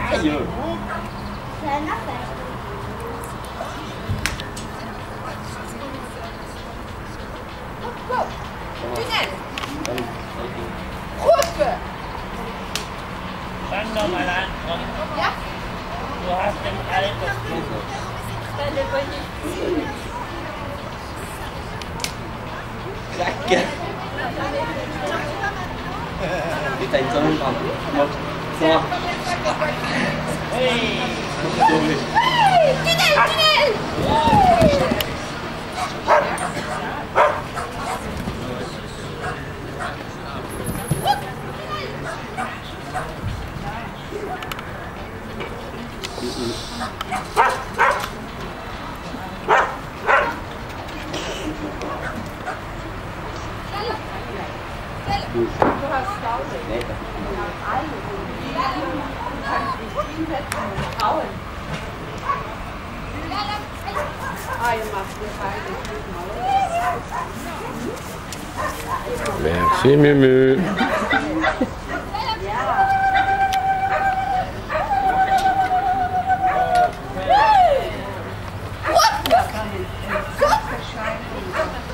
Aïe. C'est un affaire. Tunnel. Route. Dann nochmal an. Ja. Du hast den alten. Danke. Đi thành cho không còn. Một. Rồi. Hey. Rồi. Tunnel, tunnel. Merci Mumu. Gut.